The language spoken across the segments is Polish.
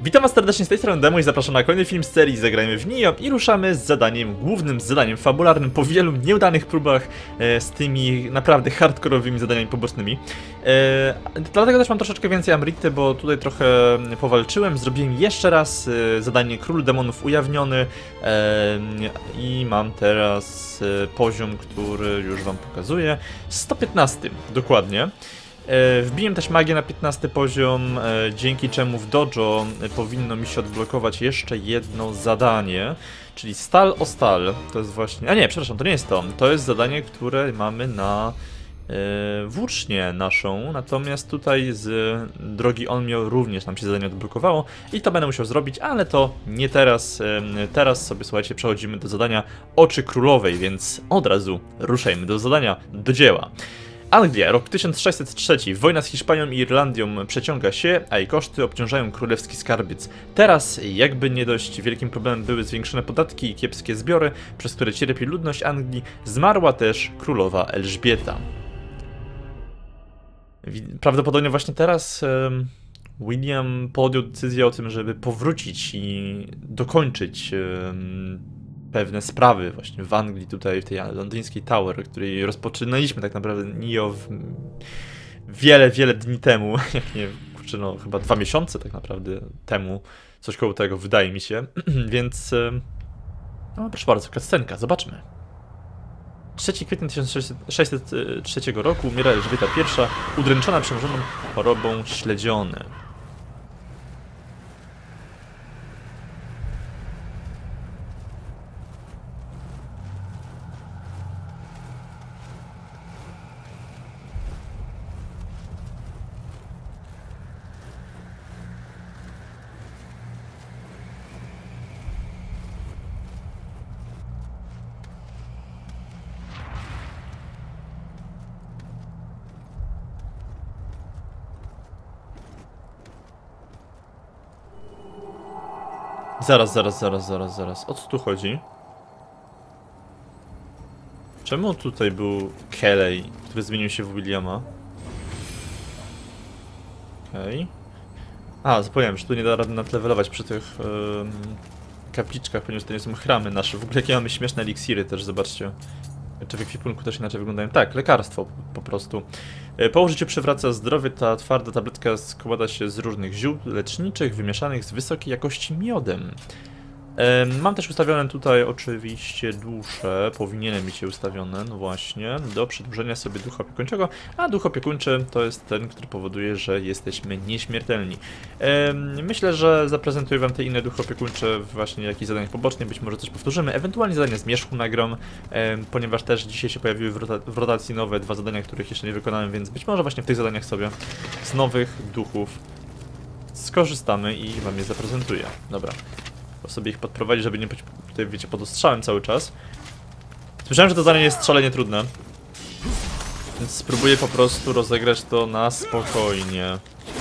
Witam was serdecznie z tej strony Demo i zapraszam na kolejny film z serii Zagrajmy w Nioh i ruszamy z zadaniem głównym, z zadaniem fabularnym po wielu nieudanych próbach z tymi naprawdę hardkorowymi zadaniami pobocznymi. Dlatego też mam troszeczkę więcej Amrity, bo tutaj trochę powalczyłem, zrobiłem jeszcze raz zadanie Król Demonów ujawniony i mam teraz poziom, który już wam pokazuję, 115 dokładnie. Wbiłem też magię na 15 poziom, dzięki czemu w dojo powinno mi się odblokować jeszcze jedno zadanie, czyli stal o stal. To jest właśnie... A nie, przepraszam, to nie jest to. To jest zadanie, które mamy na włócznię naszą, natomiast tutaj z drogi Onmyo również nam się zadanie odblokowało i to będę musiał zrobić, ale to nie teraz. Teraz sobie, słuchajcie, przechodzimy do zadania Oczy Królowej, więc od razu ruszajmy do zadania, do dzieła. Anglia, rok 1603. Wojna z Hiszpanią i Irlandią przeciąga się, a jej koszty obciążają królewski skarbiec. Teraz, jakby nie dość wielkim problemem były zwiększone podatki i kiepskie zbiory, przez które cierpi ludność Anglii, zmarła też królowa Elżbieta. Prawdopodobnie właśnie teraz William podjął decyzję o tym, żeby powrócić i dokończyć pewne sprawy właśnie w Anglii, tutaj w tej londyńskiej Tower, której rozpoczynaliśmy tak naprawdę Nioh wiele dni temu, jak nie, kurczę, no chyba 2 miesiące tak naprawdę temu, coś koło tego wydaje mi się, więc no proszę bardzo, cutscenka, zobaczmy. 3 kwietnia 1603 roku umiera Elżbieta I, udręczona przemierzoną chorobą śledziony. Zaraz. O co tu chodzi? Czemu tutaj był Kelly, który zmienił się w Williama? Okej. A, zapomniałem, że tu nie da rady nadlevelować przy tych kapliczkach, ponieważ to nie są chramy nasze. W ogóle jakie mamy śmieszne eliksiry też, zobaczcie. Czy w ekwipunku też inaczej wyglądają? Tak, lekarstwo po prostu. Po użyciu przywraca zdrowie, ta twarda tabletka składa się z różnych ziół leczniczych, wymieszanych z wysokiej jakości miodem. Mam też ustawione tutaj oczywiście dusze, powinienem mieć je ustawione, no właśnie, do przedłużenia sobie ducha opiekuńczego, a duch opiekuńczy to jest ten, który powoduje, że jesteśmy nieśmiertelni. Myślę, że zaprezentuję wam te inne duchy opiekuńcze właśnie w jakichś zadaniach pobocznych, być może coś powtórzymy, ewentualnie zadania zmierzchu nagram, ponieważ też dzisiaj się pojawiły w rotacji nowe 2 zadania, których jeszcze nie wykonałem, więc być może właśnie w tych zadaniach sobie z nowych duchów skorzystamy i wam je zaprezentuję. Dobra. Sobie ich podprowadzić, żeby nie być tutaj, wiecie, pod ostrzałem cały czas. Słyszałem, że to zadanie jest szalenie trudne, więc spróbuję po prostu rozegrać to na spokojnie.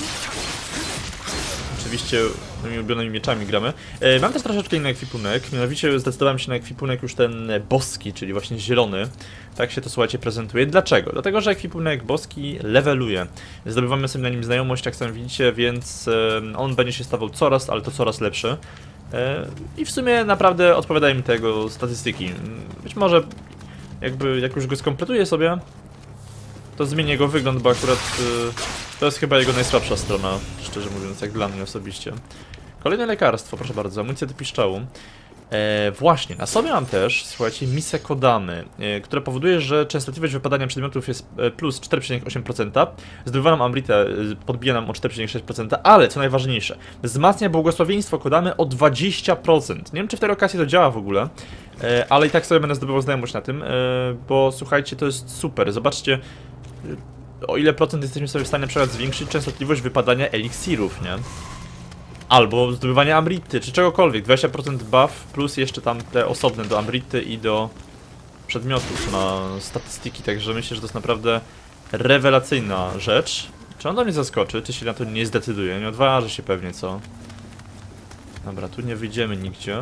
Oczywiście moimi ulubionymi mieczami gramy. Mam też troszeczkę inny ekwipunek, mianowicie zdecydowałem się na ekwipunek już ten boski, czyli właśnie zielony. Tak się to, słuchajcie, prezentuje. Dlaczego? Dlatego, że ekwipunek boski leveluje. Zdobywamy sobie na nim znajomość, jak sami widzicie, więc on będzie się stawał coraz, ale to coraz lepszy. I w sumie naprawdę odpowiadają mi tego statystyki. Być może jakby jak już go skompletuję sobie, to zmienię jego wygląd, bo akurat to jest chyba jego najsłabsza strona, szczerze mówiąc, jak dla mnie osobiście. Kolejne lekarstwo, proszę bardzo, amunicja do piszczału. Właśnie, na sobie mam też, słuchajcie, misę Kodamy, która powoduje, że częstotliwość wypadania przedmiotów jest plus 4,8%, zdobywaną Amritę podbija nam o 4,6%, ale co najważniejsze, wzmacnia błogosławieństwo Kodamy o 20%. Nie wiem, czy w tej okazji to działa w ogóle, ale i tak sobie będę zdobywał znajomość na tym, bo słuchajcie, to jest super, zobaczcie, o ile procent jesteśmy sobie w stanie na przykład zwiększyć częstotliwość wypadania eliksirów, nie? Albo zdobywanie Amrity, czy czegokolwiek. 20% buff, plus jeszcze tam te osobne do Amrity i do przedmiotów na statystyki, także myślę, że to jest naprawdę rewelacyjna rzecz. Czy on do mnie zaskoczy, czy się na to nie zdecyduje? Nie odważy się pewnie, co? Dobra, tu nie wyjdziemy nigdzie.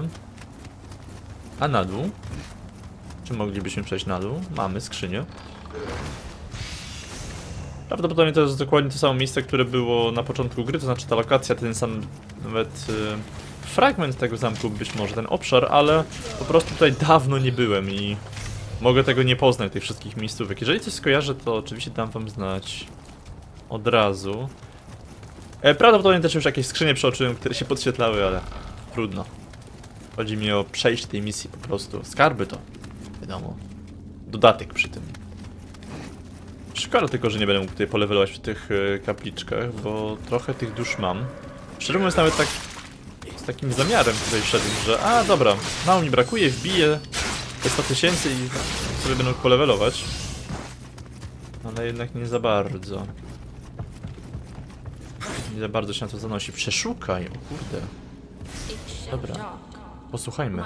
A na dół? Czy moglibyśmy przejść na dół? Mamy skrzynię. Prawdopodobnie to jest dokładnie to samo miejsce, które było na początku gry, to znaczy ta lokacja, ten sam nawet fragment tego zamku, być może ten obszar, ale po prostu tutaj dawno nie byłem i mogę tego nie poznać, tych wszystkich miejscówek. Jeżeli coś skojarzę, to oczywiście dam wam znać od razu. Prawdopodobnie też już jakieś skrzynie przeoczyłem, które się podświetlały, ale trudno. Chodzi mi o przejście tej misji po prostu. Skarby to, wiadomo, dodatek przy tym. Szkoda tylko, że nie będę mógł tutaj polewelować w tych kapliczkach, bo trochę tych dusz mam. Szczerze mówiąc, nawet tak z takim zamiarem tutaj wszedłem, że dobra, mało mi brakuje, wbiję te 100 000 i sobie będę mógł polewelować. Ale jednak nie za bardzo. Nie za bardzo się na to zanosi. Przeszukaj, o kurde. Dobra, posłuchajmy.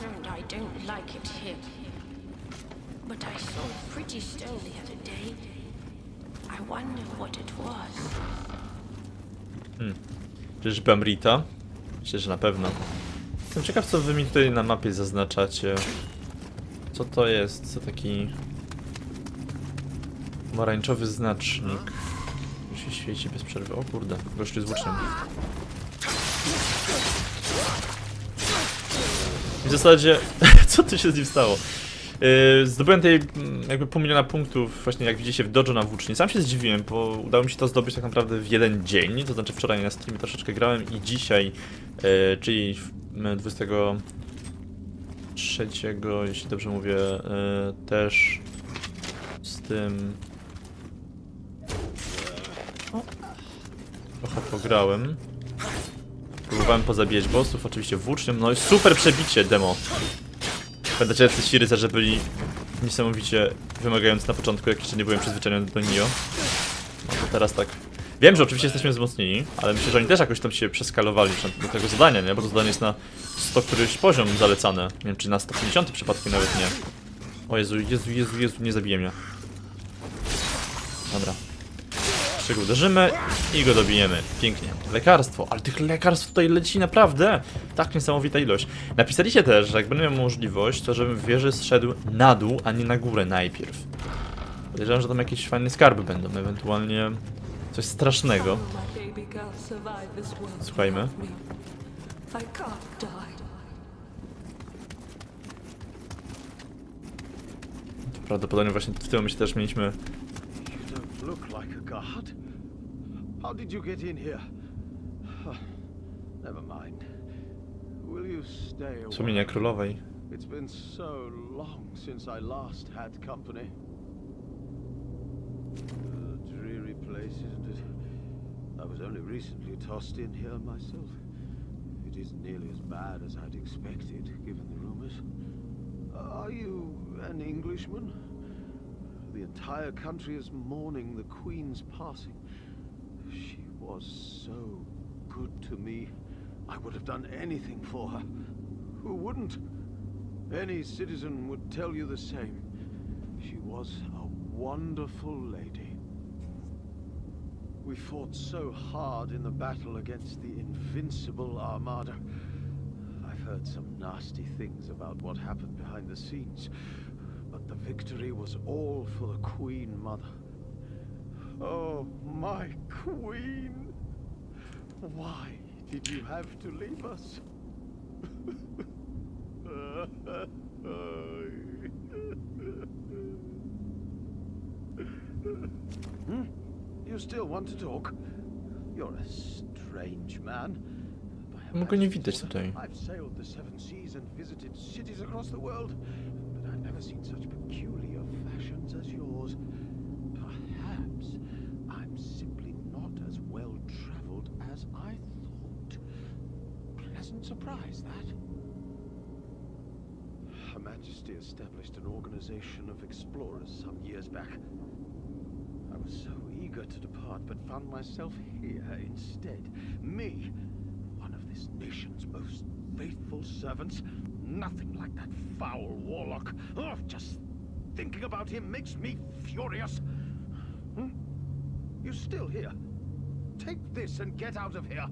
Czyżby Amrita? Myślę, że na pewno. Jestem ciekaw, co wy mi tutaj na mapie zaznaczacie. Co to jest? Co taki pomarańczowy znacznik? Już się świeci bez przerwy. O kurde, gościu z włócznią. W zasadzie, co tu się z nim stało? Zdobyłem tej jakby pół miliona punktów, właśnie jak widzicie, w dojo na włóczni. Sam się zdziwiłem, bo udało mi się to zdobyć tak naprawdę w jeden dzień. To znaczy wczoraj na streamie troszeczkę grałem i dzisiaj, czyli 23, jeśli dobrze mówię, też z tym... Trochę pograłem. Próbowałem pozabijać bossów, oczywiście włócznią, no i super przebicie demo. Pamiętacie, że ci rycerze byli niesamowicie wymagający na początku, jak jeszcze nie byłem przyzwyczajony do Nioh. No to teraz tak. Wiem, że oczywiście jesteśmy wzmocnieni, ale myślę, że oni też jakoś tam się przeskalowali do tego zadania, nie? Bo to zadanie jest na 100 któryś poziom zalecane. Nie wiem, czy na 150 przypadkiem nawet nie. O Jezu, nie zabije mnie. Dobra. Czego uderzymy i go dobijemy. Pięknie. Lekarstwo. Ale tych lekarstw tutaj leci naprawdę. Tak niesamowita ilość. Napisaliście też, że jak będę miał możliwość, to żebym w wieży zszedł na dół, a nie na górę najpierw. Podejrzewam, że tam jakieś fajne skarby będą. Ewentualnie coś strasznego. Słuchajmy. To prawdopodobnie właśnie w tym momencie też mieliśmy... How did you get in here? Never mind. Will you stay away? Wspomnienia królowej. It's been so long since I last had company. A dreary place, isn't it? I was only recently tossed in here myself. It isn't nearly as bad as I'd expected, given the rumors. Are you an Englishman? The entire country is mourning the Queen's passing. She was so good to me. I would have done anything for her. Who wouldn't? Any citizen would tell you the same. She was a wonderful lady. We fought so hard in the battle against the invincible Armada. I've heard some nasty things about what happened behind the scenes, but the victory was all for the Queen Mother. Oh, my Queen! Why did you have to leave us? You still want to talk? You're a strange man. Mogę nie widać tutaj. I've sailed the seven seas and visited cities across the world, but I've never seen such peculiar fashions as yours. Perhaps I'm simply not as well traveled as I thought. Pleasant surprise, that. Her Majesty established an organization of explorers some years back. I was so eager to depart, but found myself here instead. Me, one of this nation's most faithful servants. Nothing like that foul warlock. Oh, just thinking about him makes me furious. You're still here. Take this and get out of here.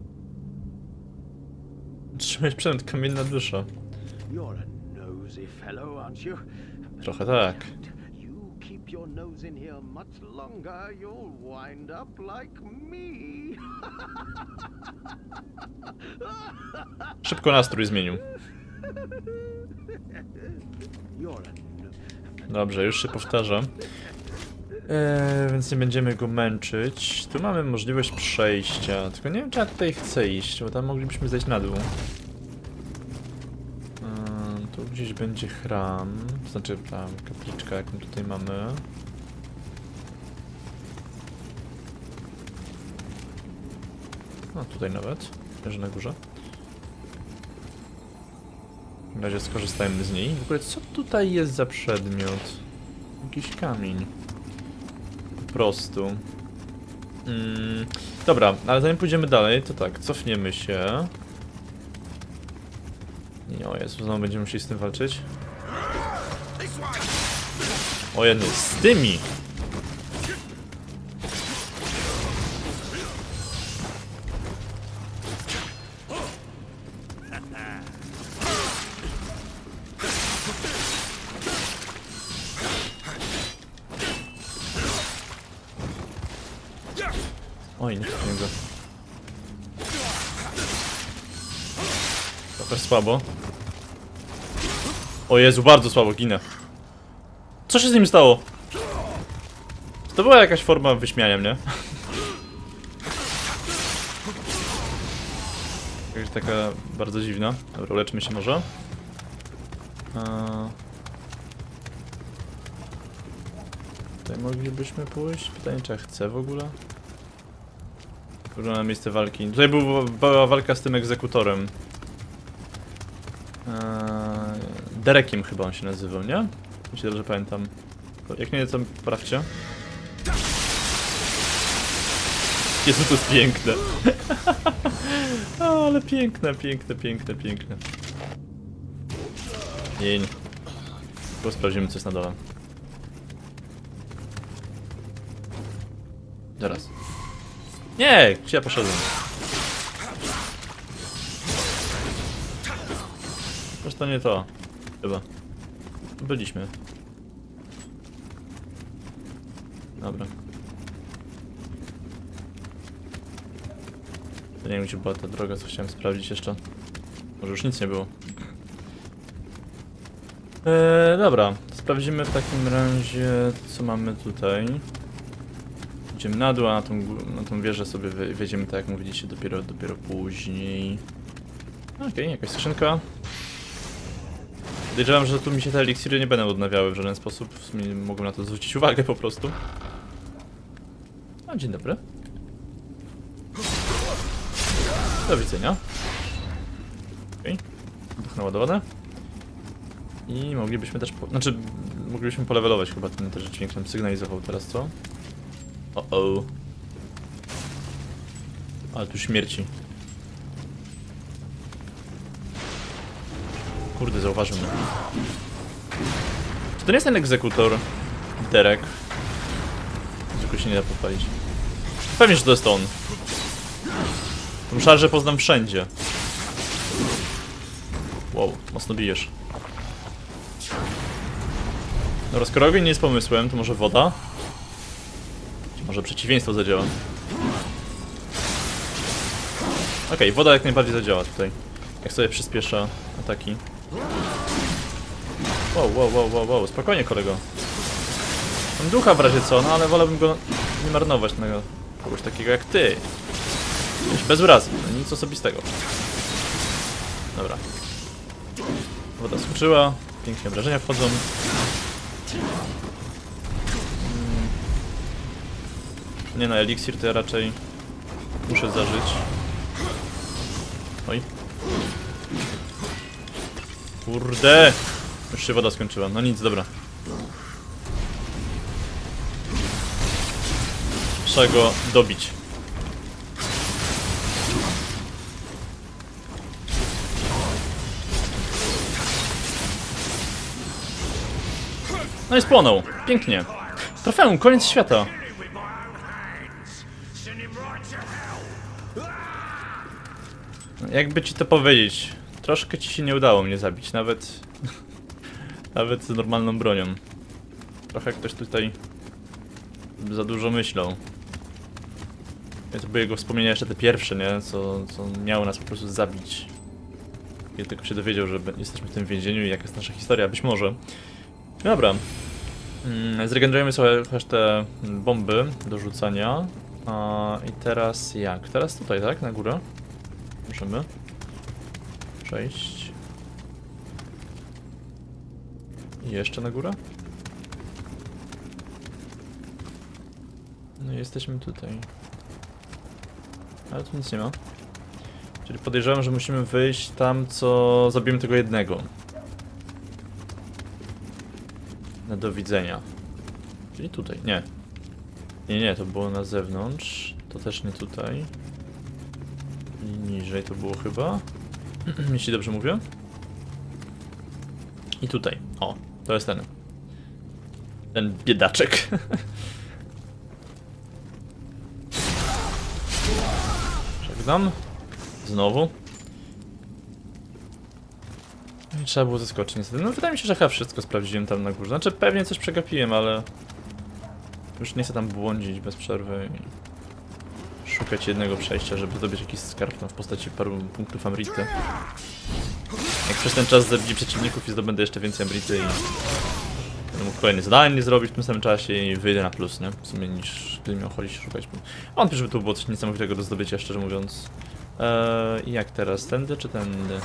Trzymać przynęt, kamienna dusza. You're a nosy fellow, aren't you? Trochę tak. You keep your nose in here much longer, you'll wind up like me. Szybko nastrój zmienił. Dobrze, już się powtarza. Więc nie będziemy go męczyć. Tu mamy możliwość przejścia, tylko nie wiem, czy ja tutaj chcę iść, bo tam moglibyśmy zejść na dół. Tu gdzieś będzie chram, to znaczy tam kapliczka, jaką tutaj mamy. No tutaj nawet, leży na górze. W razie skorzystajmy z niej. W ogóle co tutaj jest za przedmiot? Jakiś kamień. Po prostu. Dobra, ale zanim pójdziemy dalej, to tak, cofniemy się. Nie, o Jezu, znowu będziemy musieli z tym walczyć. O jedno, z tymi! Oj, nie trafiłem go. Trochę słabo. O Jezu, bardzo słabo, ginę. Co się z nim stało? To była jakaś forma wyśmiania mnie. Jakaś taka bardzo dziwna. Dobra, uleczmy się może. Tutaj moglibyśmy pójść. Pytanie, czy ja chcę w ogóle? Wygląda na miejsce walki. Tutaj była walka z tym egzekutorem. Derekiem chyba on się nazywał, nie? Jeśli dobrze pamiętam. Jak nie, to sprawdźcie. Jezu, to jest piękne. Ale piękne, piękne, piękne, piękne. Jień. Tylko sprawdzimy, co jest na dole. Zaraz. Nie! Gdzie ja poszedłem? Zresztą to nie to. Chyba. Byliśmy. Dobra. To nie wiem, gdzie była ta droga, co chciałem sprawdzić jeszcze. Może już nic nie było. Dobra, to sprawdzimy w takim razie, co mamy tutaj. Idziemy na dół, a na tą wieżę sobie wjedziemy, tak jak mówiliście, dopiero później. Okej, jakaś skrzynka. Podejrzewam, że tu mi się te eliksiry nie będą odnawiały w żaden sposób. W sumie mogłem na to zwrócić uwagę po prostu. A, dzień dobry. Do widzenia. Okej. Duch naładowany. I moglibyśmy też moglibyśmy polewelować chyba, ten też dźwięk nam sygnalizował teraz, co? O. Ale tu śmierci. Kurde, zauważył mnie. Czy to nie jest ten egzekutor? Derek. Tylko się nie da podpalić. Pewnie, że to jest on. Tą szarżę poznam wszędzie. Wow, mocno bijesz. Dobra, skoro ogień nie jest pomysłem, to może woda? Czy może przeciwieństwo zadziała? Okej, woda jak najbardziej zadziała tutaj. Jak sobie przyspiesza ataki. Wow, spokojnie kolego. Mam ducha w razie co, no ale wolałbym go nie marnować na kogoś takiego jak ty. Bez urazy, no nic osobistego. Dobra. Woda skoczyła, pięknie wrażenia wchodzą. Nie no, eliksir to ja raczej muszę zażyć. Oj. Kurde! Już się woda skończyła, no nic, dobra. Trzeba go dobić. No i spłonął. Pięknie. Trofeum, koniec świata. Jakby ci to powiedzieć, troszkę ci się nie udało mnie zabić, nawet z normalną bronią. Trochę ktoś tutaj za dużo myślał. To były jego wspomnienia jeszcze te pierwsze, nie? Co miało nas po prostu zabić. Kiedy tylko się dowiedział, że jesteśmy w tym więzieniu i jaka jest nasza historia, być może. Dobra. Zregenerujemy sobie chociaż te bomby do rzucania. I teraz jak? Teraz tutaj, tak? Na górę? Możemy przejść. I jeszcze na górę? No i jesteśmy tutaj. Ale tu nic nie ma. Czyli podejrzewam, że musimy wyjść tam, co zabijemy tego jednego. Do widzenia. Czyli tutaj. Nie. Nie, to było na zewnątrz. To też nie tutaj. I niżej to było chyba. Jeśli dobrze mówię. I tutaj. O, to jest ten. Ten biedaczek. Żegnam. Znowu. I trzeba było zaskoczyć niestety. No wydaje mi się, że chyba wszystko sprawdziłem tam na górze. Znaczy pewnie coś przegapiłem, ale już nie chcę tam błądzić bez przerwy i szukać jednego przejścia, żeby zdobyć jakiś skarb tam w postaci paru punktów Amrity. Jak przez ten czas zabiję przeciwników i zdobędę jeszcze więcej Amrity i będę mógł kolejny zadanie zrobić w tym samym czasie i wyjdę na plus, nie? W sumie niż gdy miał chodzić szukać. Wątpię, żeby tu było coś niesamowitego do zdobycia, szczerze mówiąc. I jak teraz? Tędy czy tędy?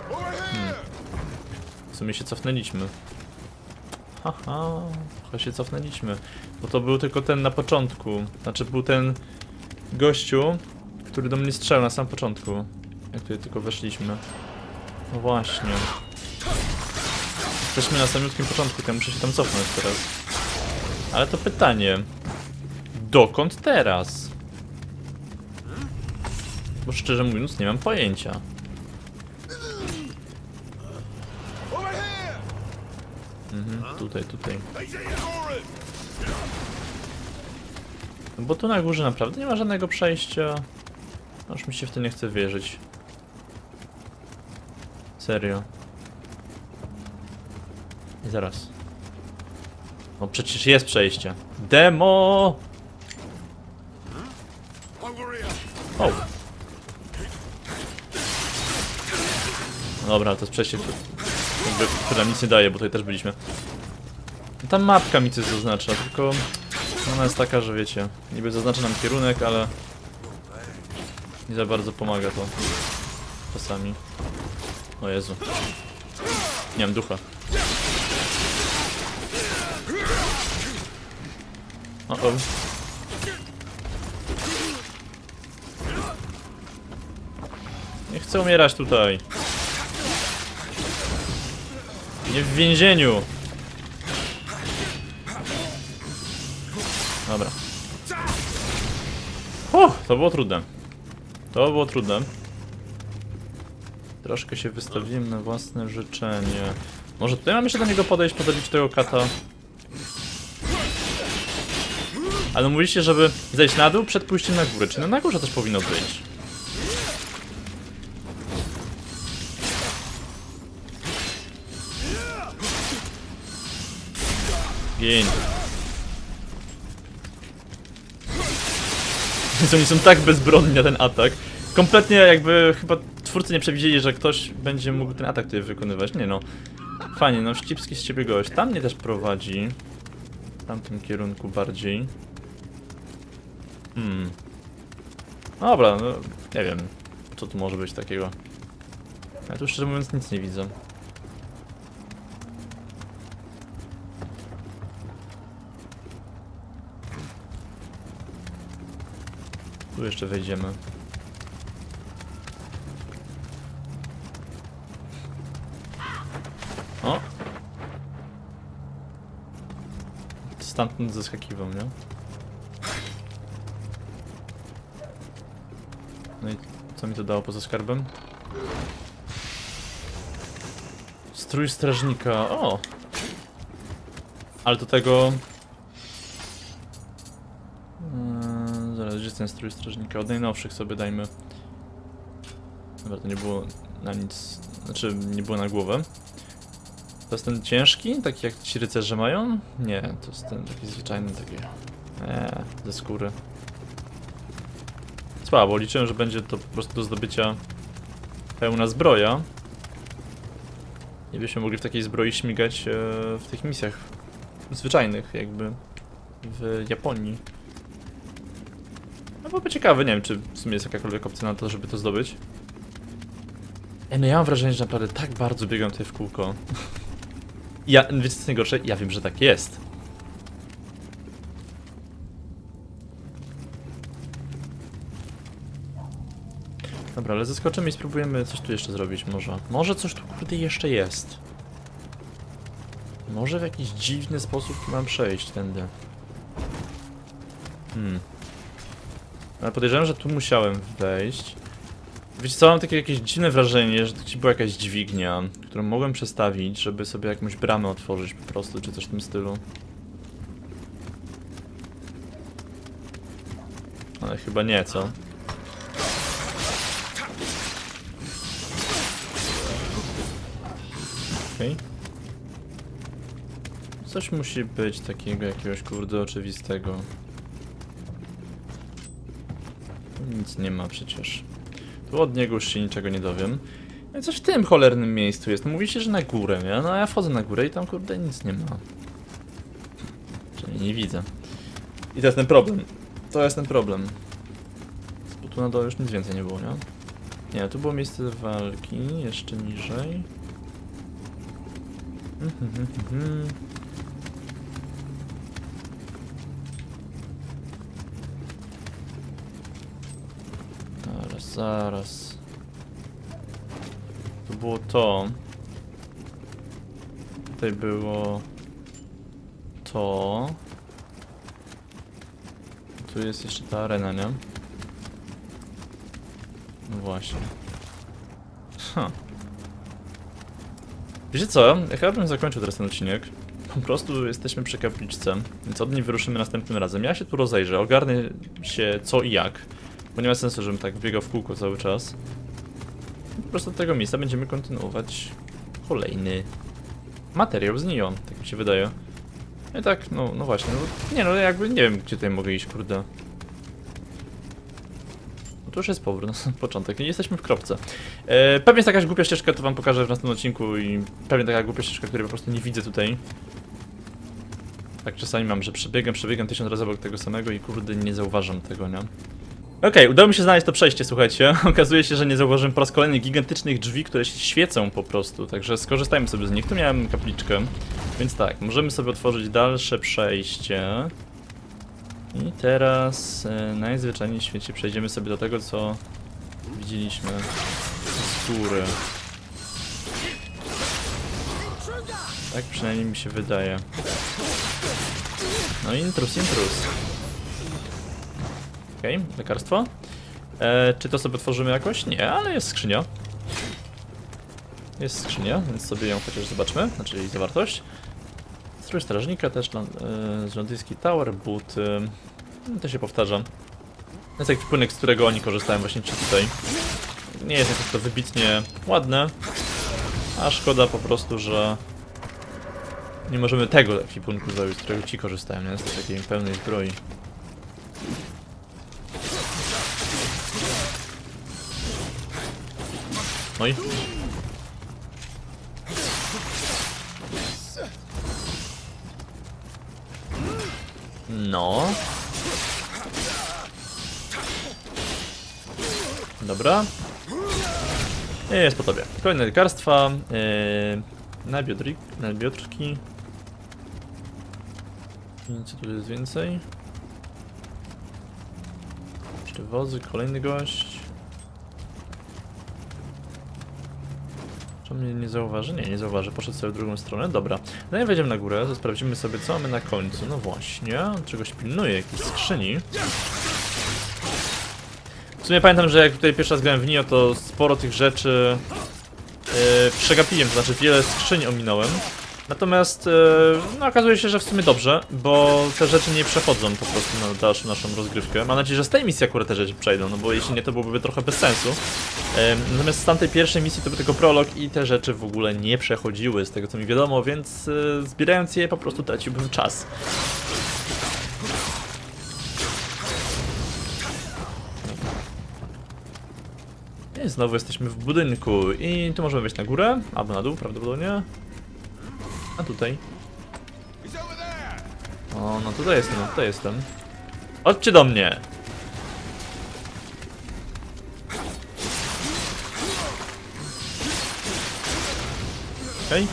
W sumie się cofnęliśmy. Haha, trochę się cofnęliśmy. Bo to był tylko ten na początku. Znaczy był ten gościu, który do mnie strzelał na samym początku. Jak tutaj tylko weszliśmy. No właśnie. Jesteśmy na samiutkim początku, to ja muszę się tam cofnąć teraz. Ale to pytanie. Dokąd teraz? Bo szczerze mówiąc nie mam pojęcia. Tutaj. No bo tu na górze naprawdę nie ma żadnego przejścia. Aż mi się w to nie chce wierzyć. Serio. I zaraz. No przecież jest przejście. Demo! O! Dobra, to jest przejście, które nam nic nie daje, bo tutaj też byliśmy. Ta mapka mi coś zaznacza, tylko ona jest taka, że wiecie, niby zaznacza nam kierunek, ale nie za bardzo pomaga to czasami. O Jezu. Nie mam ducha. O. Nie chcę umierać tutaj. Nie w więzieniu. Dobra. To było trudne. To było trudne. Troszkę się wystawiłem na własne życzenie. Może tutaj mam jeszcze do niego podejść, podobić tego kata. Ale mówiliście, żeby zejść na dół przed pójściem na górę. Czy na górze też powinno być? Gień. Oni są tak bezbronni na ten atak. Kompletnie jakby chyba twórcy nie przewidzieli, że ktoś będzie mógł ten atak tutaj wykonywać. Nie no. Fajnie, no wścibski z ciebie gość. Tam mnie też prowadzi. W tamtym kierunku bardziej. Dobra, no nie wiem. Co tu może być takiego. Ja tu szczerze mówiąc nic nie widzę. Tu jeszcze wejdziemy. O! Stamtąd zeskakiwał, nie? No i co mi to dało poza skarbem? Strój strażnika, o! Ale do tego... Zaraz, gdzie jest ten strój strażnika? Od najnowszych sobie dajmy. Dobra, to nie było na nic... Znaczy, nie było na głowę. To jest ten ciężki? Taki jak ci rycerze mają? Nie, to jest ten taki zwyczajny, taki... ze skóry. Słabo, liczyłem, że będzie to po prostu do zdobycia pełna zbroja. I byśmy mogli w takiej zbroi śmigać w tych misjach zwyczajnych, jakby w Japonii. No byłoby ciekawe, nie wiem, czy w sumie jest jakakolwiek opcja na to, żeby to zdobyć. No ja mam wrażenie, że naprawdę tak bardzo biegam tutaj w kółko. Ja, wiecie co jest najgorsze? Ja wiem, że tak jest. Dobra, ale zeskoczymy i spróbujemy coś tu jeszcze zrobić może. Może coś tu kurde jeszcze jest. Może w jakiś dziwny sposób mam przejść tędy. Ale podejrzewam, że tu musiałem wejść. Wiecie co, mam takie jakieś dziwne wrażenie, że to była jakaś dźwignia, którą mogłem przestawić, żeby sobie jakąś bramę otworzyć po prostu, czy coś w tym stylu. Ale chyba nie, co? Okej. Coś musi być takiego jakiegoś kurde oczywistego. Nic nie ma przecież. Tu od niego już się niczego nie dowiem. No i coś w tym cholernym miejscu jest. Mówi się, że na górę, nie? No a ja wchodzę na górę i tam kurde nic nie ma. Czyli nie widzę. I to jest ten problem. To jest ten problem. Bo tu na dole już nic więcej nie było, nie? Nie, tu było miejsce walki, jeszcze niżej. Zaraz. Tu było to. Tutaj było to. Tu jest jeszcze ta arena, nie? No właśnie. Wiecie co? Ja chyba bym zakończył teraz ten odcinek. Po prostu jesteśmy przy kapliczce, więc od niej wyruszymy następnym razem. Ja się tu rozejrzę, ogarnę się co i jak. Bo nie ma sensu, żebym tak biegał w kółko cały czas. Po prostu od tego miejsca będziemy kontynuować kolejny materiał z Nioh, tak mi się wydaje. No i tak, no właśnie, no, nie no jakby nie wiem gdzie tutaj mogę iść, kurde. No to już jest powrót, na początek, nie jesteśmy w kropce. Pewnie jest jakaś głupia ścieżka, to wam pokażę w następnym odcinku i pewnie taka głupia ścieżka, której po prostu nie widzę tutaj. Tak czasami mam, że przebiegam 1000 razy obok tego samego i kurde nie zauważam tego, nie? Okej, udało mi się znaleźć to przejście, słuchajcie. Okazuje się, że nie zauważyłem po raz kolejny gigantycznych drzwi, które się świecą po prostu, także skorzystajmy sobie z nich. Tu miałem kapliczkę, więc tak, możemy sobie otworzyć dalsze przejście. I teraz najzwyczajniej w świecie przejdziemy sobie do tego, co widzieliśmy z góry. Tak przynajmniej mi się wydaje. No intrus. Okej, lekarstwo. Czy to sobie otworzymy jakoś? Nie, ale jest skrzynia. Jest skrzynia, więc sobie ją chociaż zobaczmy. Znaczy jej zawartość. Strój strażnika też, z londyński tower, buty. To się powtarza. To jest jakiś płynek, z którego oni korzystają właśnie tutaj. Nie jest jakoś to wybitnie ładne. A szkoda po prostu, że nie możemy tego ekwipunku zrobić, z którego ci korzystają, nie? Z takiej pełnej zbroi. Oj. No. Dobra. Jest po tobie. Kolejne lekarstwa. Nabiotrki. I co tu jest więcej? Jeszcze wozy, kolejny gość. Czy mnie nie zauważy? Nie zauważy. Poszedł sobie w drugą stronę. Dobra. Zanim wejdziemy na górę, to sprawdzimy sobie, co mamy na końcu. No właśnie. Czegoś pilnuje, jakiejś skrzyni. W sumie pamiętam, że jak tutaj pierwszy raz grałem w Nioh, to sporo tych rzeczy przegapiłem, to znaczy wiele skrzyń ominąłem. Natomiast no, okazuje się, że w sumie dobrze, bo te rzeczy nie przechodzą po prostu na dalszą naszą rozgrywkę. Mam nadzieję, że z tej misji akurat te rzeczy przejdą, no bo jeśli nie, to byłoby trochę bez sensu. Natomiast z tamtej pierwszej misji to był tylko prolog i te rzeczy w ogóle nie przechodziły, z tego co mi wiadomo, więc zbierając je po prostu traciłbym czas. I znowu jesteśmy w budynku i tu możemy wejść na górę, albo na dół prawdopodobnie. A tutaj. O, no tutaj jestem, no tutaj jestem. Chodźcie do mnie! Okej.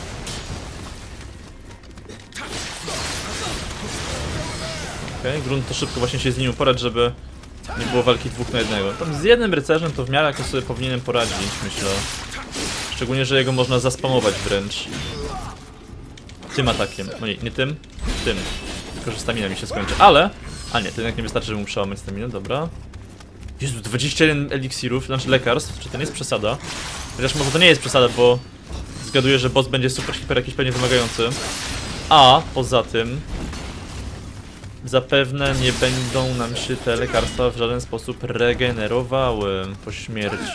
Okej, grunt to szybko właśnie się z nim uporać, żeby nie było walki 2 na 1. Tam z jednym rycerzem to w miarę jakoś sobie powinienem poradzić, myślę. Szczególnie, że jego można zaspamować wręcz. Tym atakiem. No nie tym, tym. Tylko, że stamina mi się skończy. Ale... A nie, to jednak nie wystarczy, żeby mu przełamać staminę, dobra. Jezu, 21 eliksirów, znaczy lekarstw, czy to nie jest przesada? Chociaż może to nie jest przesada, bo... Zgaduję, że boss będzie super, hiper jakiś pewnie wymagający. A poza tym... Zapewne nie będą nam się te lekarstwa w żaden sposób regenerowały po śmierci.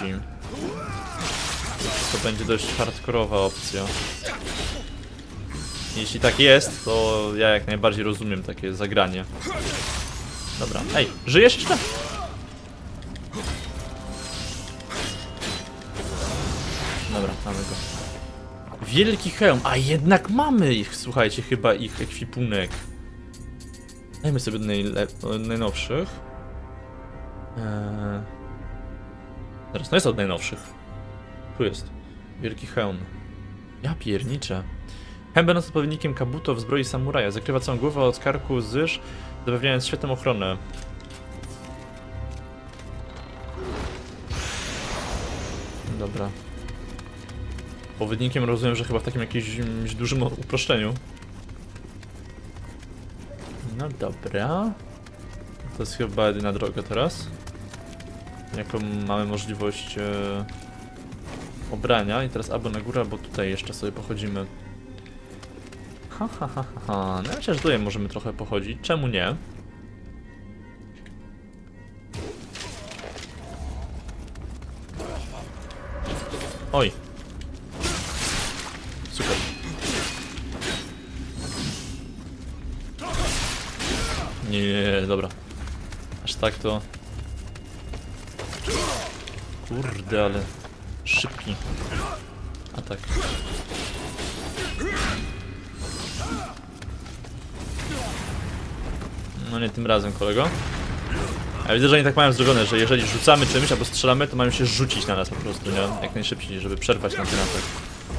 To będzie dość hardkorowa opcja. Jeśli tak jest, to ja jak najbardziej rozumiem takie zagranie. Dobra, ej, żyjesz jeszcze? Dobra, mamy go. Wielki hełm, a jednak mamy ich, słuchajcie, chyba ich ekwipunek. Dajmy sobie najnowszych. Teraz, no jest od najnowszych. Tu jest. Wielki hełm. Ja pierniczę. Hełm będąc odpowiednikiem kabuto w zbroi samuraja. Zakrywa całą głowę od karku zyż, zapewniając świetną ochronę. Dobra. Odpowiednikiem rozumiem, że chyba w takim jakimś dużym uproszczeniu. No dobra. To jest chyba jedyna droga teraz. Jaką mamy możliwość obrania. I teraz albo na górę, albo tutaj jeszcze sobie pochodzimy. Ha. No myślę, że tutaj możemy trochę pochodzić. Czemu nie? Oj. Super. Nie, dobra. Aż tak to... Kurde, ale... Szybki. Atak. No nie tym razem, kolego. Ja widzę, że oni tak mają zrobione, że jeżeli rzucamy czymś albo strzelamy, to mają się rzucić na nas po prostu, nie? Jak najszybciej, żeby przerwać na ten atak.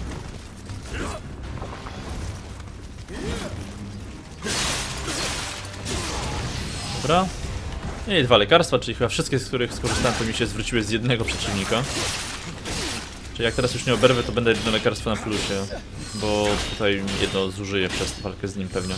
Dobra. I 2 lekarstwa, czyli chyba wszystkie, z których skorzystałem, to mi się zwróciły z jednego przeciwnika. Czyli jak teraz już nie oberwę, to będę jedno lekarstwo na plusie. Bo tutaj jedno zużyję przez walkę z nim pewnie.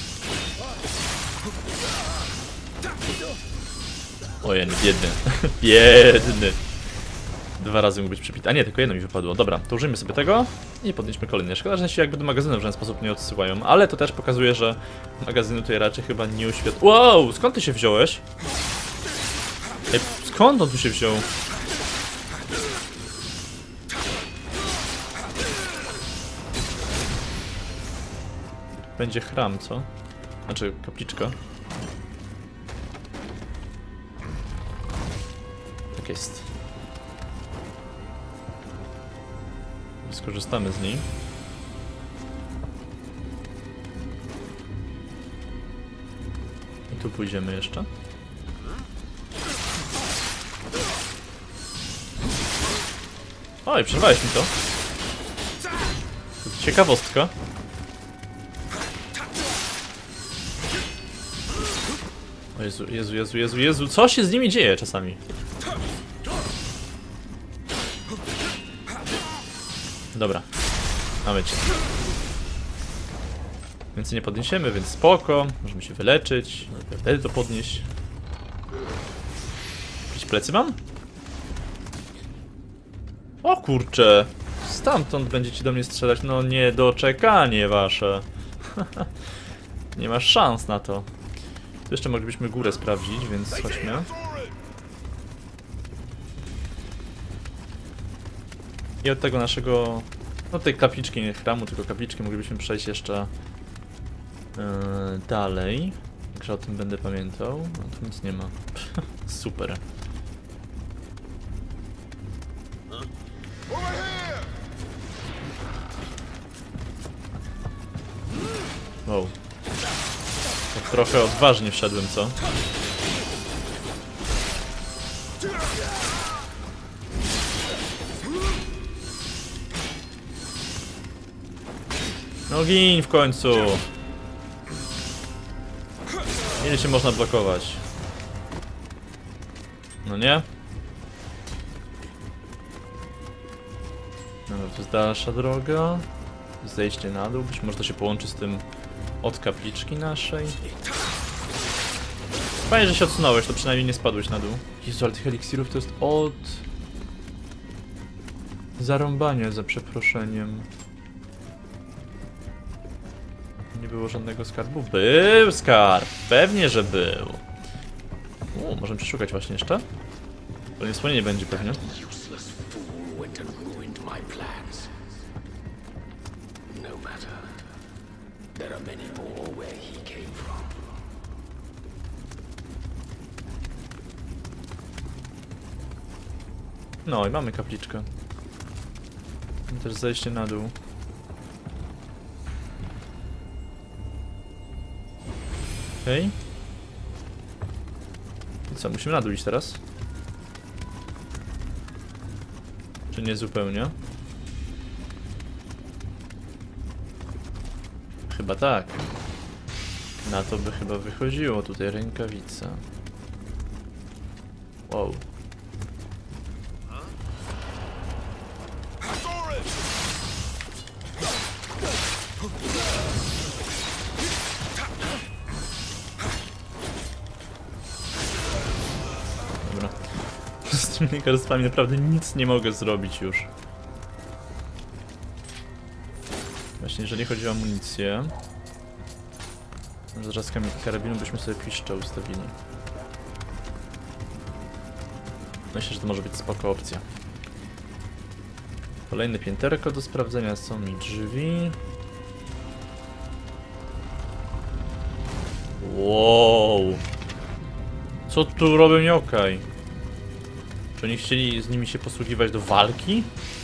Ojej, biedny. Biedny. 2 razy mógł być przybity. A nie, tylko jedno mi wypadło. Dobra, to użyjmy sobie tego i podnieśmy kolejny. Szkoda, że się jakby do magazynu w żaden sposób nie odsyłają, ale to też pokazuje, że magazynu tutaj raczej chyba nie uświetla. Wow, skąd ty się wziąłeś? Ej, skąd on tu się wziął? Będzie chram, co? Znaczy, kapliczka. Tak jest. Skorzystamy z niej. I tu pójdziemy jeszcze. Oj, przerwałeś mi to. Ciekawostka. O Jezu, co się z nimi dzieje czasami? Dobra, mamy cię. Więcej nie podniesiemy, więc spoko. Możemy się wyleczyć, wtedy to podnieść. Jakieś plecy mam? O kurczę, stamtąd będziecie do mnie strzelać, no niedoczekanie wasze. Nie masz szans na to. Tu jeszcze moglibyśmy górę sprawdzić, więc chodźmy. I od tego naszego... No tej kapliczki, nie chramu, tylko kapliczki moglibyśmy przejść jeszcze dalej. Także o tym będę pamiętał. No tu nic nie ma. Super. Wow. Tak trochę odważnie wszedłem, co? No gin w końcu! Ile się można blokować? No nie? No to jest dalsza droga. Zejście na dół, być może to się połączy z tym od kapliczki naszej. Fajnie, że się odsunąłeś, to przynajmniej nie spadłeś na dół. Jezu, ale tych eliksirów to jest od... zarąbania, za przeproszeniem. Nie było żadnego skarbu? Był skarb! Pewnie, że był. Możemy przeszukać właśnie jeszcze? Kolejne wspomnienie będzie pewnie. No i mamy kapliczkę. I też zejście na dół. Okej. I co, musimy na dół iść teraz? Czy nie zupełnie? Chyba tak. Na to by chyba wychodziło. Tutaj rękawica. Wow. Dobra. Z tymi lekarstwami naprawdę nic nie mogę zrobić już. Właśnie jeżeli chodzi o amunicję, zaraz karabinu byśmy sobie piszcze ustawili. Myślę, że to może być spoko opcja. Kolejne pięterko do sprawdzenia, są mi drzwi. Wow. Co tu robią Yokai? Czy oni chcieli z nimi się posługiwać do walki?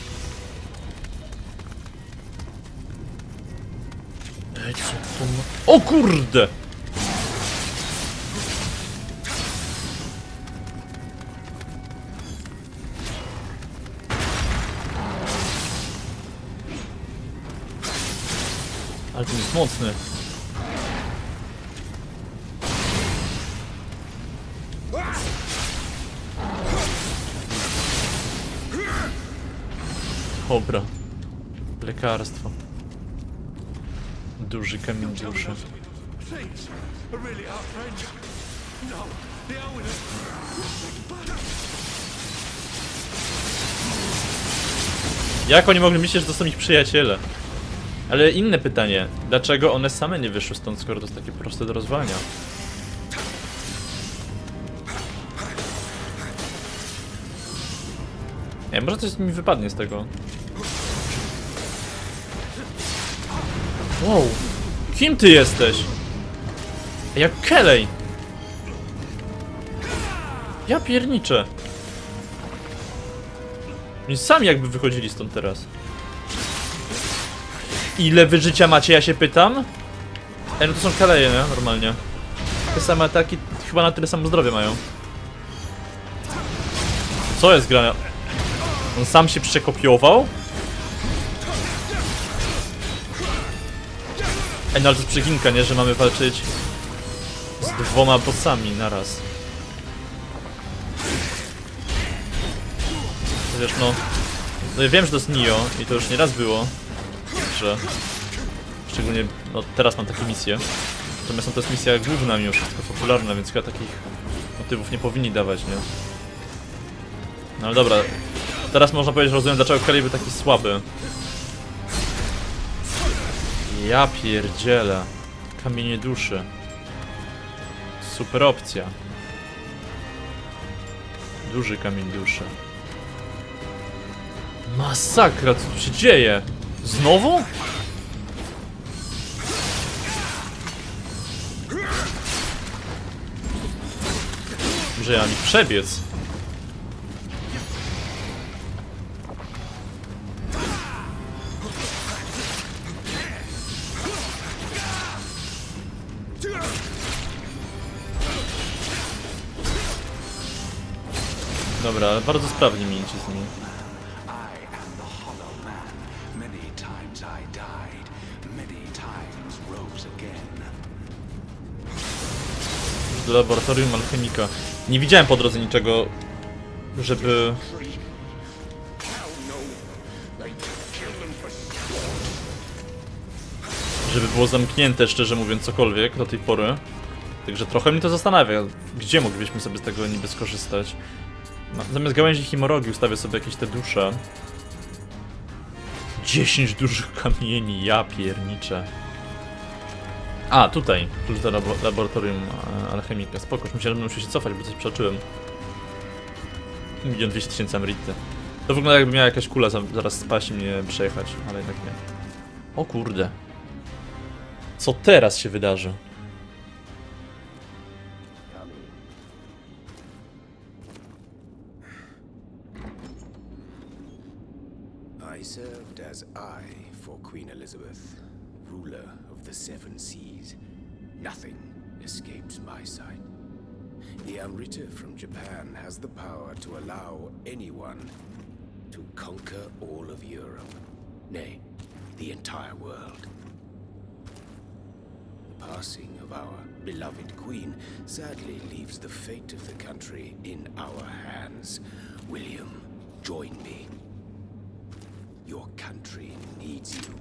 Ej, co to ma... O kurde! Ale ten jest mocny. Dobra. Lekarstwo. Duży kamień duszy. Jak oni mogli myśleć, że to są ich przyjaciele? Ale inne pytanie. Dlaczego one same nie wyszły stąd, skoro to jest takie proste do rozwalenia? Nie, może coś mi wypadnie z tego. Wow. Kim ty jesteś? Jak Kelly. Ja pierniczę. Oni sami jakby wychodzili stąd teraz. Ile wy życia macie, ja się pytam? No to są Kaleje, nie? Normalnie. Te same ataki, chyba na tyle samo zdrowie mają. Co jest grane? On sam się przekopiował? No ale to jest przeginka, nie? Że mamy walczyć z dwoma bossami naraz. Chociaż no ja wiem, że to jest Nioh i to już nie raz było, że szczególnie, no teraz mam takie misje. Natomiast to jest misja główna mimo wszystko, popularna, więc chyba takich motywów nie powinni dawać, nie? No ale dobra, teraz można powiedzieć, że rozumiem, dlaczego Kelly był taki słaby. Ja pierdzielę. Kamienie duszy. Super opcja. Duży kamień duszy. Masakra, co tu się dzieje? Znowu? Że ja mi przebiec. Dobra, ale bardzo sprawnie mi idzie z nimi. Do laboratorium alchemika. Nie widziałem po drodze niczego, żeby... żeby było zamknięte, szczerze mówiąc, cokolwiek do tej pory. Także trochę mnie to zastanawia, gdzie moglibyśmy sobie z tego niby skorzystać. Zamiast gałęzi himorogi ustawię sobie jakieś te dusze. 10 dużych kamieni, ja pierniczę. A, tutaj. Klucz do laboratorium alchemika. Spoko, już myślałem, że muszę się cofać, bo coś przeoczyłem. 1 200 000 emeryty. To wygląda, jakby miała jakaś kula zaraz spaść i mnie przejechać, ale jednak nie. O kurde. Co teraz się wydarzy? I served as eye for Queen Elizabeth, ruler of the Seven Seas. Nothing escapes my sight. The Amrita from Japan has the power to allow anyone to conquer all of Europe, nay, the entire world. The passing of our beloved Queen sadly leaves the fate of the country in our hands. William, join me. Your country needs you.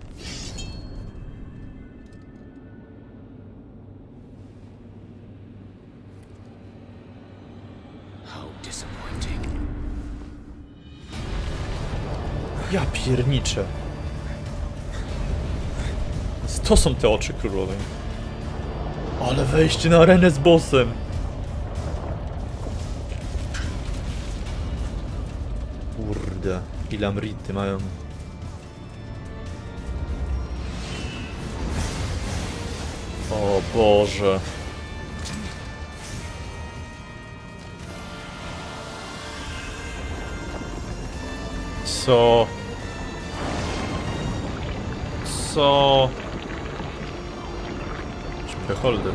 How disappointing. Ja pierniczę. To są te oczy królowej. Ale wejście na arenę z bossem. Kurde, ile amrity mają. O Boże. Co? Co? Beholder.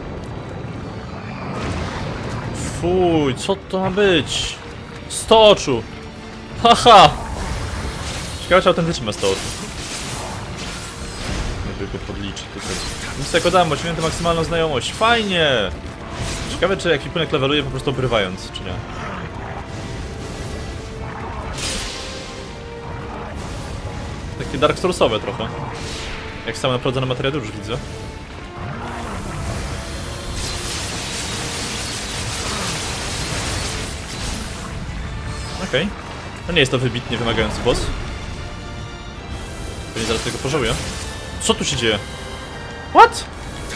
Fuj, co to ma być? 100 oczu! Haha! Ciekawe, czy autentycznie ma 100 oczu. Nie tylko podliczyć tutaj. Nic tak dałem, osiągnięto maksymalną znajomość. Fajnie! Ciekawe, czy ekwipunek leveluje po prostu obrywając, czy nie. Takie Dark Soulsowe trochę. Jak sama naprowadzona materia już widzę. Okej. No nie jest to wybitnie wymagający boss. Pewnie zaraz tego pożałuję. Co tu się dzieje? What?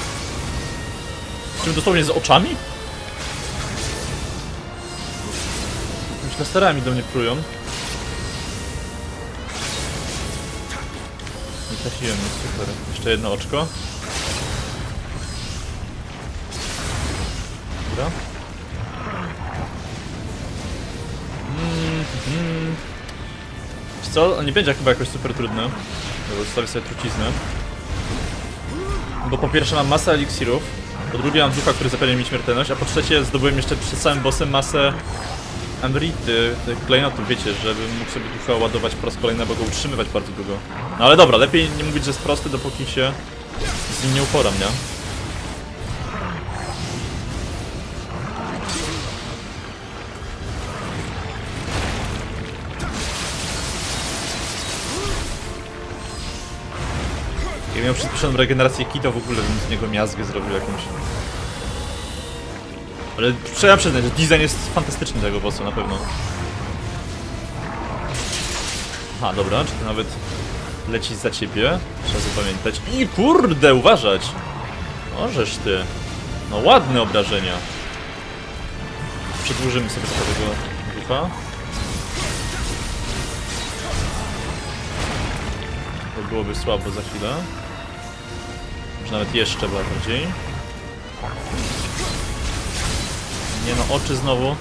Czy dosłownie z oczami? Jakimiś laserami do mnie prują. Nie trafiłem, jest super. Jeszcze jedno oczko. Dobra. Wiesz co? On nie będzie chyba jakoś super trudny. Dobra, zostawię sobie truciznę. Bo po pierwsze mam masę eliksirów, po drugie mam ducha, który zapewnia mi śmiertelność, a po trzecie zdobyłem jeszcze przed samym bossem masę amrity, tych klejnotów, wiecie, żebym mógł sobie ducha ładować po raz kolejny, bo go utrzymywać bardzo długo. No ale dobra, lepiej nie mówić, że jest prosty, dopóki się z nim nie uporam, nie? Jak miał przyspieszoną regenerację kita, w ogóle bym z niego miazgę zrobił jakąś. Ale trzeba przyznać, że design jest fantastyczny tego bossa na pewno. Aha, dobra, czy to nawet leci za ciebie? Trzeba zapamiętać. I kurde, uważać! Możesz ty. No ładne obrażenia. Przedłużymy sobie tego ducha. To byłoby słabo za chwilę. Może nawet jeszcze bardziej. Nie no, oczy znowu.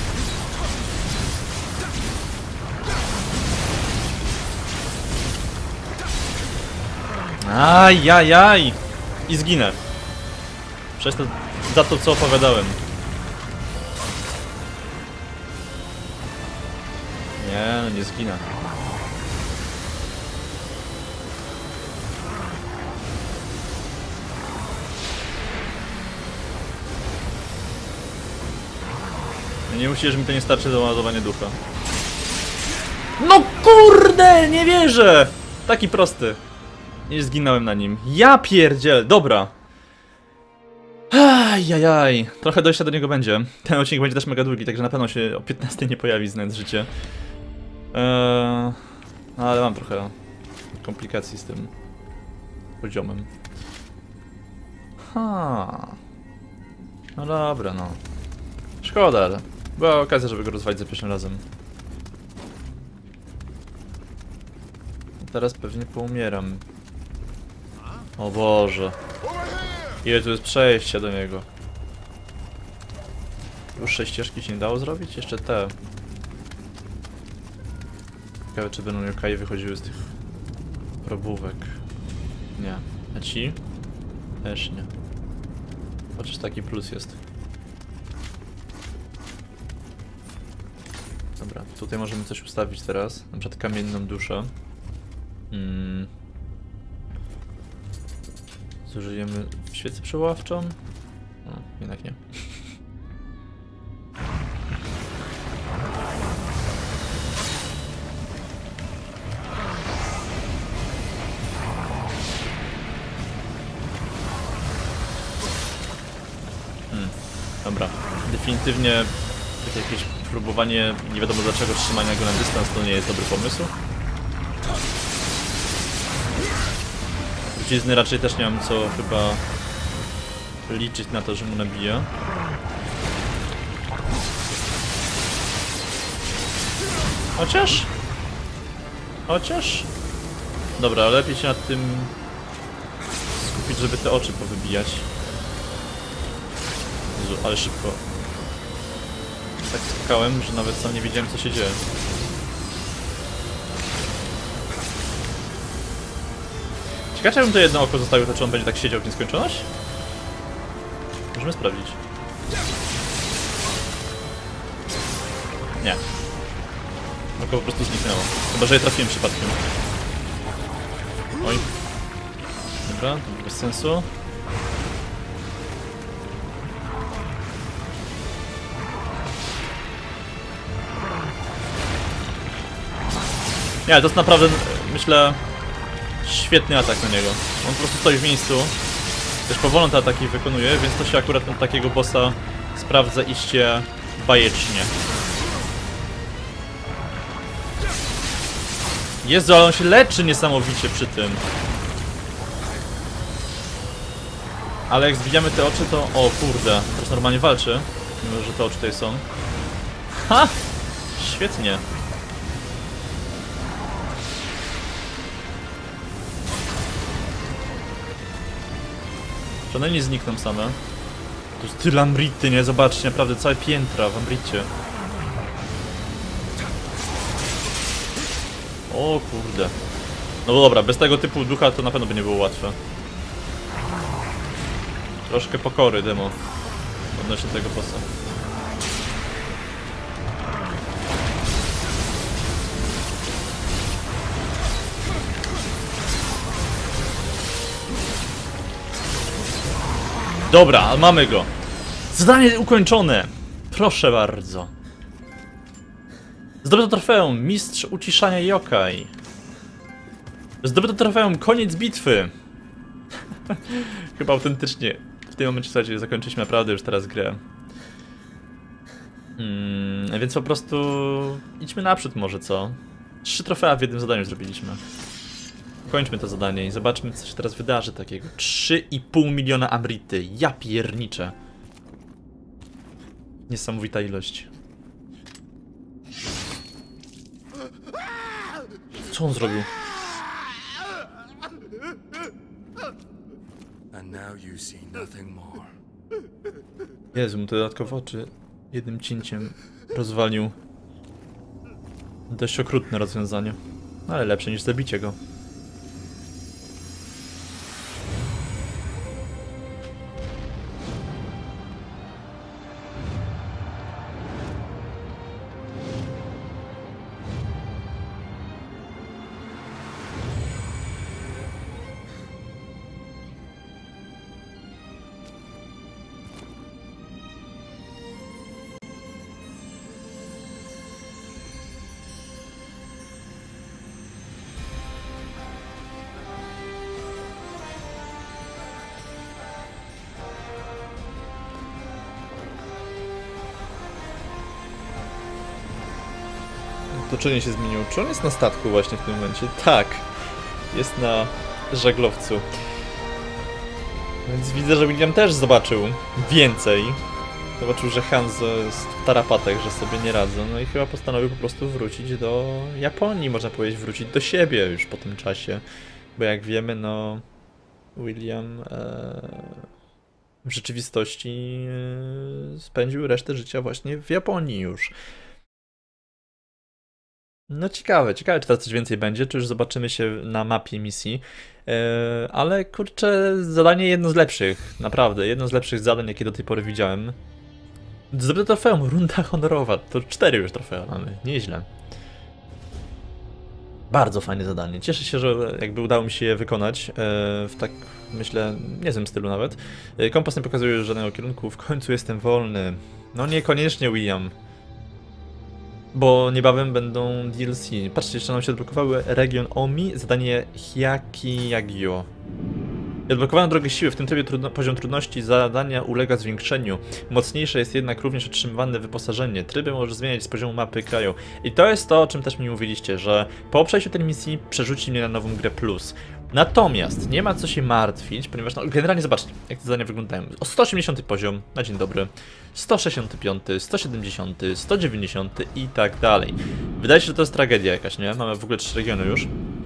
Ajajaj! I zginę. Przez to, za to, co opowiadałem. Nie, no nie zginę. Nie musisz, że mi to nie starczy do ładowania ducha. No kurde, nie wierzę! Taki prosty. Nie zginąłem na nim. Ja pierdziel, dobra. Ajajaj. Trochę dojścia do niego będzie. Ten odcinek będzie też mega długi, także na pewno się o 15 nie pojawi, znając życie. Ale mam trochę komplikacji z tym poziomem. No dobra, no. Szkoda, ale była okazja, żeby go rozwalić za pierwszym razem. Teraz pewnie poumieram. O Boże. Ile tu jest przejścia do niego? Dłuższej ścieżki się nie dało zrobić? Jeszcze te. Ciekawe, czy będą yokai wychodziły z tych probówek. Nie. A ci? Też nie. Chociaż taki plus jest. Dobra, tutaj możemy coś ustawić teraz. Na przykład kamienną duszę. Zużyjemy świecę przeławczą? No, jednak nie. Dobra, definitywnie jakieś próbowanie, nie wiadomo dlaczego, trzymania go na dystans to nie jest dobry pomysł. Trucizny raczej też nie mam co chyba liczyć na to, że mu nabija. Chociaż? Dobra, lepiej się nad tym skupić, żeby te oczy powybijać. Jezu, ale szybko. Tak skakałem, że nawet sam nie wiedziałem, co się dzieje. Ciekawe, jakbym to jedno oko zostawił, to czy on będzie tak siedział w nieskończoność? Możemy sprawdzić. Nie. Oko po prostu zniknęło. Chyba, że je trafiłem przypadkiem. Oj. Dobra, to bez sensu. Nie, to jest naprawdę, myślę, świetny atak na niego. On po prostu stoi w miejscu. Też powolno te ataki wykonuje, więc to się akurat na takiego bossa sprawdza iście bajecznie. Jezu, ale on się leczy niesamowicie przy tym. Ale jak zbijamy te oczy, to... O kurde, teraz normalnie walczy. Mimo, że te oczy tutaj są. Ha! Świetnie. Że one nie znikną same. Tu jest tyle Amrity, nie? Zobaczcie, naprawdę całe piętra w Amricie. O kurde. No dobra, bez tego typu ducha to na pewno by nie było łatwe. Troszkę pokory, demo. Odnośnie tego bossa. Dobra, mamy go. Zadanie ukończone. Proszę bardzo. Zdobyto trofeum. Mistrz uciszania yokai. Zdobyto trofeum. Koniec bitwy. Chyba autentycznie. W tym momencie, słuchajcie, zakończyliśmy naprawdę już teraz grę. Więc po prostu idźmy naprzód może, co? 3 trofea w jednym zadaniu zrobiliśmy. Kończmy to zadanie i zobaczmy, co się teraz wydarzy takiego. 3,5 miliona Amrity. Ja pierniczę. Niesamowita ilość. Co on zrobił? Now you see nothing more. Jezu, mu to dodatkowo oczy jednym cięciem rozwalił. Dość okrutne rozwiązanie, ale lepsze niż zabicie go. Otoczenie się zmieniło. Czy on jest na statku właśnie w tym momencie? Tak. Jest na żaglowcu. Więc widzę, że William też zobaczył więcej. Zobaczył, że Hanzo jest w tarapatach, że sobie nie radzą. No i chyba postanowił po prostu wrócić do Japonii, można powiedzieć, wrócić do siebie już po tym czasie. Bo jak wiemy, no William w rzeczywistości spędził resztę życia właśnie w Japonii już. No ciekawe, czy teraz coś więcej będzie, czy już zobaczymy się na mapie misji. Ale kurczę, zadanie jedno z lepszych, naprawdę, jedno z lepszych zadań, jakie do tej pory widziałem. Zdobyte trofeum, runda honorowa, to 4 już trofea mamy, nieźle. Bardzo fajne zadanie, cieszę się, że jakby udało mi się je wykonać w tak, myślę, niezłym stylu nawet. Kompas nie pokazuje żadnego kierunku, w końcu jestem wolny. No niekoniecznie, William. Bo niebawem będą DLC. Patrzcie, jeszcze nam się odblokowały region Omi, zadanie Hyakki-Yagyo. Odblokowano drogę siły, w tym trybie poziom trudności zadania ulega zwiększeniu. Mocniejsze jest jednak również otrzymywane wyposażenie. Tryby może zmieniać z poziomu mapy kraju. I to jest to, o czym też mi mówiliście, że po przejściu tej misji przerzuci mnie na nową grę plus. Natomiast nie ma co się martwić, ponieważ no, generalnie zobaczcie, jak te zadania wyglądają. O 180 poziom, na dzień dobry, 165, 170, 190 i tak dalej. Wydaje się, że to jest tragedia jakaś, nie? Mamy w ogóle 3 regiony już.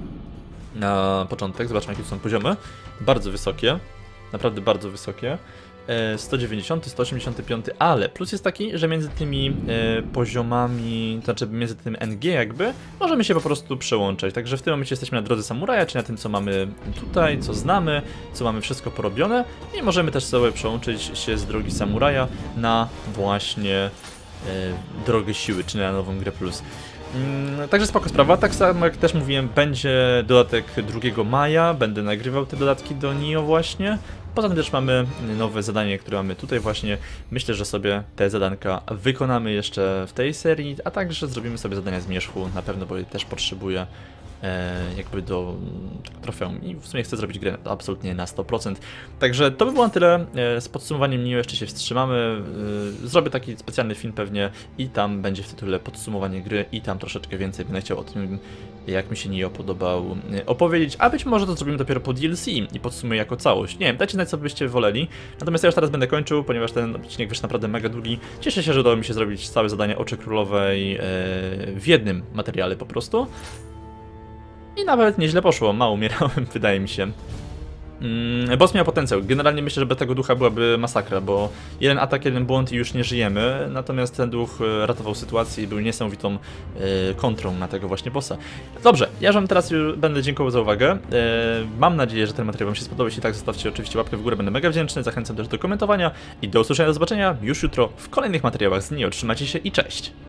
Na początek, zobaczmy jakie to są poziomy. Bardzo wysokie, naprawdę bardzo wysokie. 190, 185, ale plus jest taki, że między tymi poziomami, to znaczy między tym NG jakby, możemy się po prostu przełączać. Także w tym momencie jesteśmy na drodze samuraja, czyli na tym, co mamy tutaj, co znamy, co mamy wszystko porobione i możemy też sobie przełączyć się z drogi samuraja na właśnie drogę siły, czy na nową grę plus. Także spoko sprawa, tak samo jak też mówiłem, będzie dodatek 2 maja, będę nagrywał te dodatki do Nioh właśnie. Poza tym też mamy nowe zadanie, które mamy tutaj właśnie. Myślę, że sobie te zadanka wykonamy jeszcze w tej serii, a także zrobimy sobie zadania z Zmierzchu, na pewno, bo je też potrzebuję jakby do trofeum i w sumie chcę zrobić grę absolutnie na 100%. Także to by było na tyle z podsumowaniem Nioh, jeszcze się wstrzymamy, zrobię taki specjalny film pewnie i tam będzie w tytule podsumowanie gry i tam troszeczkę więcej będę chciał o tym, jak mi się Nioh podobał, opowiedzieć, a być może to zrobimy dopiero po DLC i podsumuję jako całość. Nie wiem, dajcie znać, co byście woleli. Natomiast ja już teraz będę kończył, ponieważ ten odcinek wyszedł naprawdę mega długi. Cieszę się, że udało mi się zrobić całe zadanie Oczy Królowej w jednym materiale po prostu. I nawet nieźle poszło, mało umierałem, wydaje mi się. Boss miał potencjał. Generalnie myślę, że bez tego ducha byłaby masakra, bo jeden atak, jeden błąd i już nie żyjemy. Natomiast ten duch ratował sytuację i był niesamowitą kontrą na tego właśnie bossa. Dobrze, ja wam teraz już będę dziękował za uwagę. Mam nadzieję, że ten materiał wam się spodobał. Jeśli tak, zostawcie oczywiście łapkę w górę, będę mega wdzięczny. Zachęcam też do komentowania i do usłyszenia, do zobaczenia już jutro w kolejnych materiałach z Nioh. Trzymajcie się i cześć!